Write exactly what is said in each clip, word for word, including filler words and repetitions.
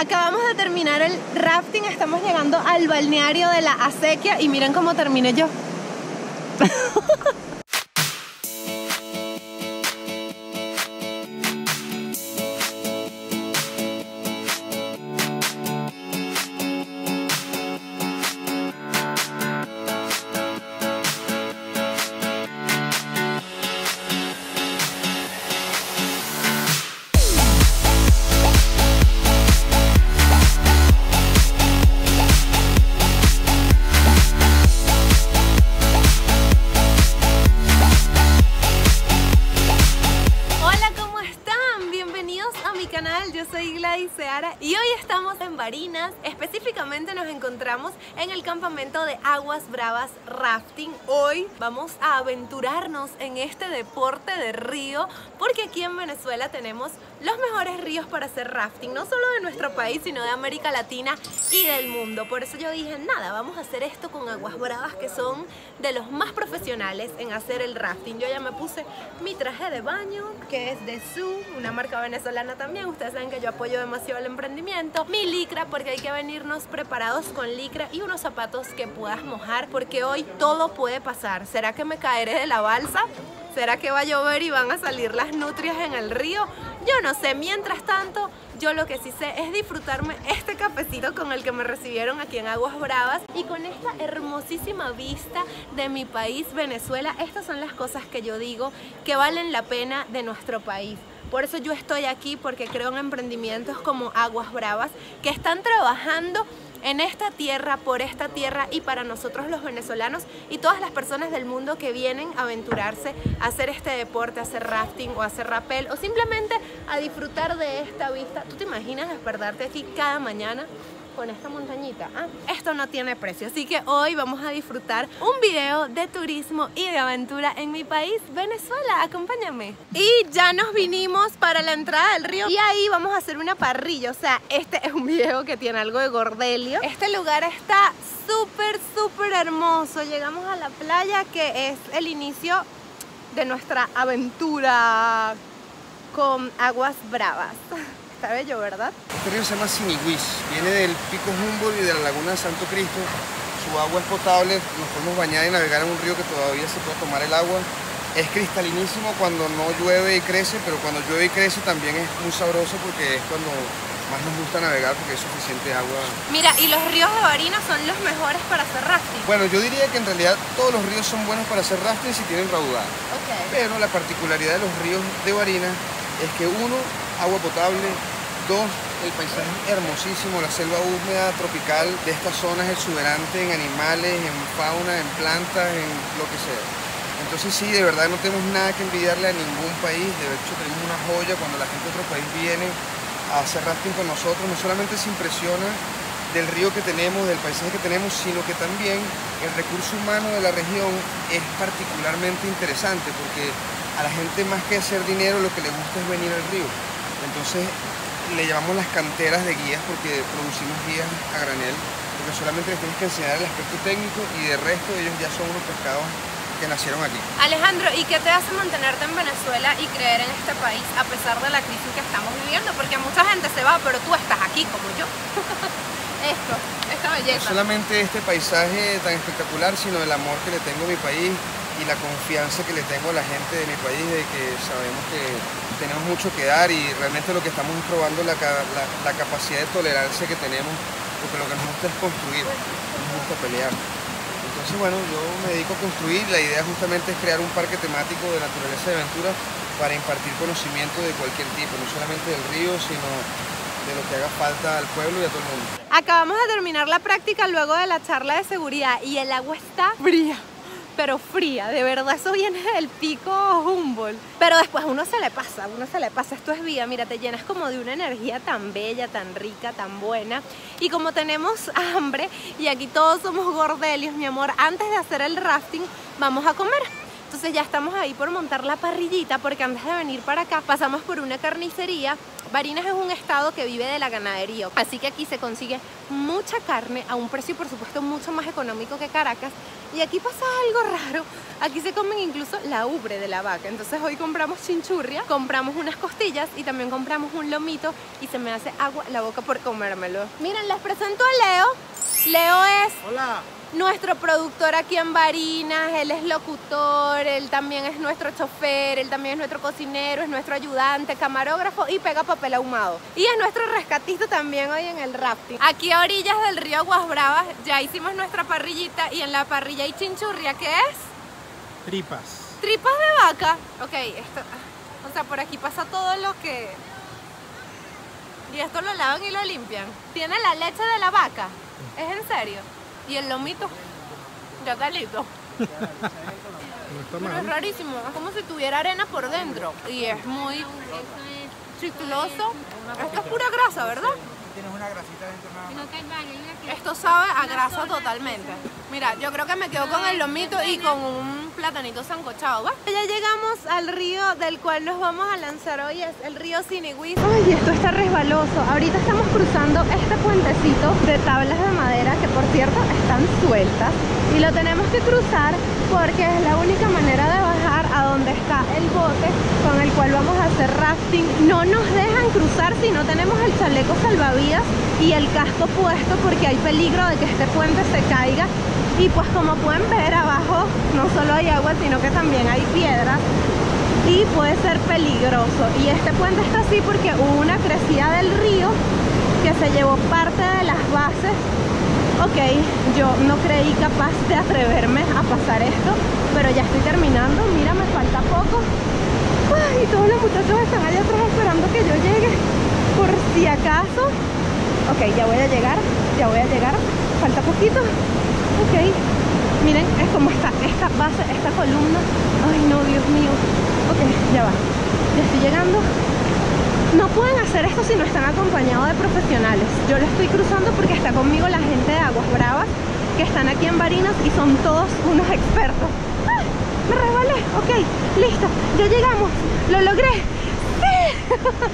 Acabamos de terminar el rafting, estamos llegando al balneario de la Acequia y miren cómo terminé yo. Yo soy Gladys Seara y hoy estamos en Barinas. Específicamente nos encontramos en el campamento de Aguas Bravas Rafting. Hoy vamos a aventurarnos en este deporte de río porque aquí en Venezuela tenemos los mejores ríos para hacer rafting, no solo de nuestro país sino de América Latina y del mundo. Por eso yo dije, nada, vamos a hacer esto con Aguas Bravas, que son de los más profesionales en hacer el rafting. Yo ya me puse mi traje de baño, que es de Zoo, una marca venezolana también. Ustedes saben que yo apoyo demasiado el emprendimiento. Mi licra, porque hay que venirnos preparados con licra, y unos zapatos que puedas mojar porque hoy todo puede pasar. ¿Será que me caeré de la balsa? ¿Será que va a llover y van a salir las nutrias en el río? Yo no sé. Mientras tanto, yo lo que sí sé es disfrutarme este cafecito con el que me recibieron aquí en Aguas Bravas y con esta hermosísima vista de mi país, Venezuela. Estas son las cosas que yo digo que valen la pena de nuestro país. Por eso yo estoy aquí, porque creo en emprendimientos como Aguas Bravas que están trabajando en esta tierra, por esta tierra y para nosotros los venezolanos y todas las personas del mundo que vienen a aventurarse a hacer este deporte, a hacer rafting o a hacer rappel o simplemente a disfrutar de esta vista. ¿Tú te imaginas despertarte aquí cada mañana con esta montañita? Ah, esto no tiene precio, así que hoy vamos a disfrutar un video de turismo y de aventura en mi país, Venezuela. Acompáñame. Y ya nos vinimos para la entrada del río y ahí vamos a hacer una parrilla. O sea, este es un video que tiene algo de gordelio. Este lugar está súper, súper hermoso. Llegamos a la playa, que es el inicio de nuestra aventura con Aguas Bravas. Está bello, ¿verdad? Este río se llama Sinigüís, viene del pico Humboldt y de la laguna de Santo Cristo. Su agua es potable, nos podemos bañar y navegar en un río que todavía se puede tomar el agua. Es cristalinísimo cuando no llueve y crece, pero cuando llueve y crece también es muy sabroso porque es cuando más nos gusta navegar porque hay suficiente agua. Mira, y los ríos de Barinas son los mejores para hacer rafting. Bueno, yo diría que en realidad todos los ríos son buenos para hacer rafting si tienen raudal. Okay. Pero la particularidad de los ríos de Barinas es que uno, agua potable. Dos, el paisaje es hermosísimo, la selva húmeda tropical de esta zona es exuberante en animales, en fauna, en plantas, en lo que sea. Entonces sí, de verdad no tenemos nada que envidiarle a ningún país. De hecho tenemos una joya cuando la gente de otro país viene a hacer rafting con nosotros. No solamente se impresiona del río que tenemos, del paisaje que tenemos, sino que también el recurso humano de la región es particularmente interesante porque a la gente, más que hacer dinero, lo que le gusta es venir al río. Entonces le llamamos las canteras de guías porque producimos guías a granel, porque solamente les tienes que enseñar el aspecto técnico y de resto ellos ya son unos pescados que nacieron aquí. Alejandro, ¿y qué te hace mantenerte en Venezuela y creer en este país a pesar de la crisis que estamos viviendo? Porque mucha gente se va, pero tú estás aquí como yo. Esto, esta belleza. No solamente este paisaje tan espectacular, sino el amor que le tengo a mi país y la confianza que le tengo a la gente de mi país, de que sabemos que tenemos mucho que dar y realmente lo que estamos es probando la, la, la capacidad de tolerancia que tenemos, porque lo que nos gusta es construir, no nos gusta pelear. Entonces bueno, yo me dedico a construir. La idea justamente es crear un parque temático de naturaleza y aventura para impartir conocimiento de cualquier tipo, no solamente del río, sino de lo que haga falta al pueblo y a todo el mundo. Acabamos de terminar la práctica luego de la charla de seguridad y el agua está fría, pero fría, de verdad. Eso viene del pico Humboldt, pero después uno se le pasa, uno se le pasa. Esto es vida, mira, te llenas como de una energía tan bella, tan rica, tan buena. Y como tenemos hambre y aquí todos somos gordelios, mi amor, antes de hacer el rafting vamos a comer. Entonces ya estamos ahí por montar la parrillita, porque antes de venir para acá pasamos por una carnicería. Barinas es un estado que vive de la ganadería, así que aquí se consigue mucha carne a un precio, por supuesto, mucho más económico que Caracas. Y aquí pasa algo raro, aquí se comen incluso la ubre de la vaca. Entonces hoy compramos chinchurria, compramos unas costillas y también compramos un lomito, y se me hace agua la boca por comérmelo. Miren, les presento a Leo. Leo es... Hola. Nuestro productor aquí en Barinas. Él es locutor, él también es nuestro chofer, él también es nuestro cocinero, es nuestro ayudante, camarógrafo y pega papel ahumado. Y es nuestro rescatista también hoy en el rafting. Aquí a orillas del río Aguas Bravas ya hicimos nuestra parrillita, y en la parrilla hay chinchurria. ¿Qué es? Tripas. Tripas de vaca. Ok, esto, o sea, por aquí pasa todo lo que... Y esto lo lavan y lo limpian. Tiene la leche de la vaca. ¿Es en serio? Y el lomito, ya calito. No está Pero es mal. rarísimo, es como si tuviera arena por dentro. Y es muy chicloso. Esto es pura grasa, ¿verdad? Tienes una grasita dentro nada más. Esto sabe a grasa totalmente. Mira, yo creo que me quedo con el lomito y con un platanito sancochado, ¿va? Ya llegamos al río del cual nos vamos a lanzar hoy, es el río Sinigüiz. Ay, esto está resbaloso. Ahorita estamos cruzando este puentecito de tablas de madera, que por cierto están sueltas, y lo tenemos que cruzar porque es la única manera de bajar a donde está el bote con el cual vamos a hacer rafting. No nos dejan cruzar si no tenemos el chaleco salvavidas y el casco puesto, porque hay peligro de que este puente se caiga. Y pues como pueden ver, abajo no solo hay agua, sino que también hay piedras y puede ser peligroso. Y este puente está así porque hubo una crecida del río que se llevó parte de las bases. Ok, yo no creí capaz de atreverme a pasar esto, pero ya estoy terminando. Mira, me falta poco. Ay, todos los muchachos están allá atrás esperando que yo llegue, por si acaso. Ok, ya voy a llegar, ya voy a llegar. Falta poquito. Ok, miren, es como está esta base, esta columna. Ay, no, Dios mío. Ok, ya va, ya estoy llegando. No pueden hacer esto si no están acompañados de profesionales. Yo lo estoy cruzando porque está conmigo la gente de Aguas Bravas, que están aquí en Barinas y son todos unos expertos. ¡Ah! Me resbalé. Ok, listo, ya llegamos, lo logré. ¡Sí!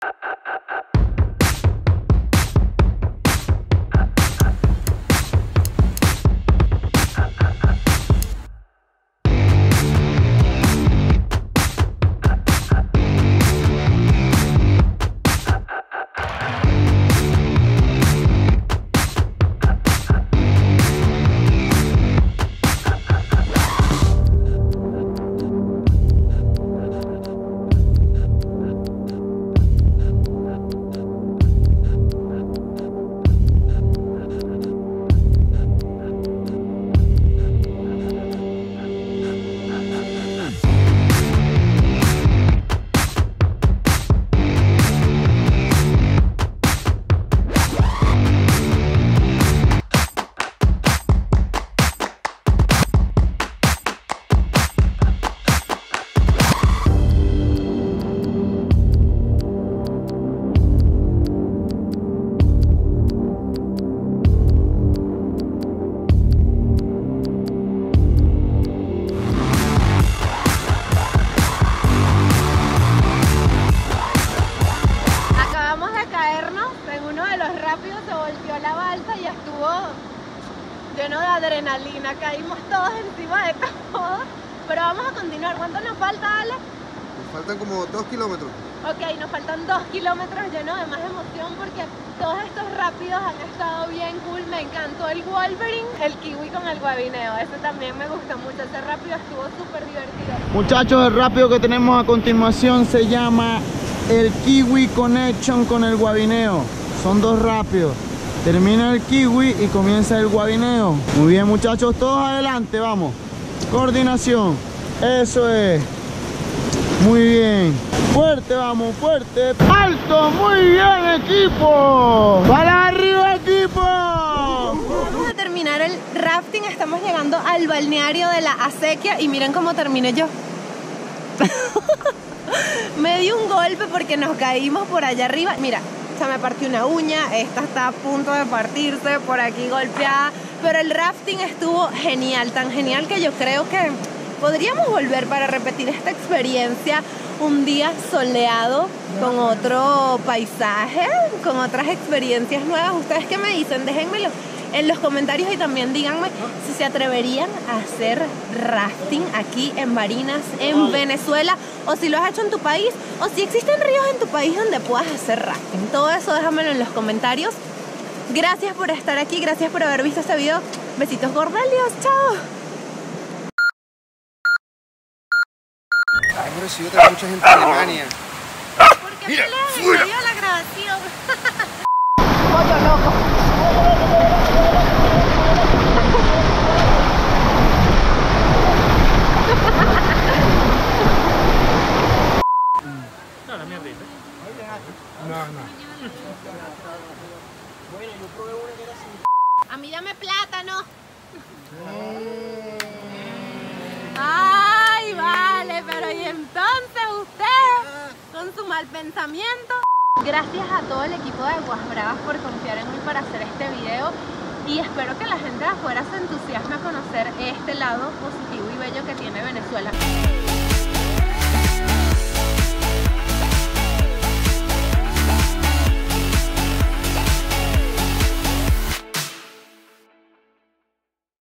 lleno de adrenalina, caímos todos encima de todo. Pero vamos a continuar. ¿Cuánto nos falta, Ale? Nos faltan como dos kilómetros. Ok, nos faltan dos kilómetros llenos de más emoción porque todos estos rápidos han estado bien cool. Me encantó el Wolverine, el kiwi con el guabineo. Ese también me gustó mucho. Ese rápido estuvo súper divertido. Muchachos, el rápido que tenemos a continuación se llama el Kiwi Connection con el guabineo. Son dos rápidos. Termina el kiwi y comienza el guabineo. Muy bien, muchachos, todos adelante, vamos. Coordinación. Eso es. Muy bien. Fuerte, vamos, fuerte. ¡Alto! Muy bien, equipo. ¡Para arriba, equipo! Vamos a terminar el rafting. Estamos llegando al balneario de la Acequia y miren cómo terminé yo. Me di un golpe porque nos caímos por allá arriba. Mira, se me partió una uña, esta está a punto de partirse, por aquí golpeada. Pero el rafting estuvo genial, tan genial que yo creo que podríamos volver para repetir esta experiencia un día soleado con otro paisaje, con otras experiencias nuevas. ¿Ustedes qué me dicen? Déjenmelo en los comentarios y también díganme si se atreverían a hacer rafting aquí en Barinas, en Venezuela, o si lo has hecho en tu país, o si existen ríos en tu país donde puedas hacer rafting. Todo eso déjamelo en los comentarios. Gracias por estar aquí, gracias por haber visto este video. Besitos gordelios, chao. Hemos recibido también mucha gente de Alemania. ¿Por qué Mira, peleas en fuera. medio de la grabación? Pollo loco. No, la mía rica. No, no. A mí dame plátano. Ay, vale, pero ¿y entonces usted con su mal pensamiento? Gracias a todo el equipo de Aguas Bravas por confiar en mí para hacer este video y espero que la gente de afuera se entusiasme a conocer este lado positivo y bello que tiene Venezuela.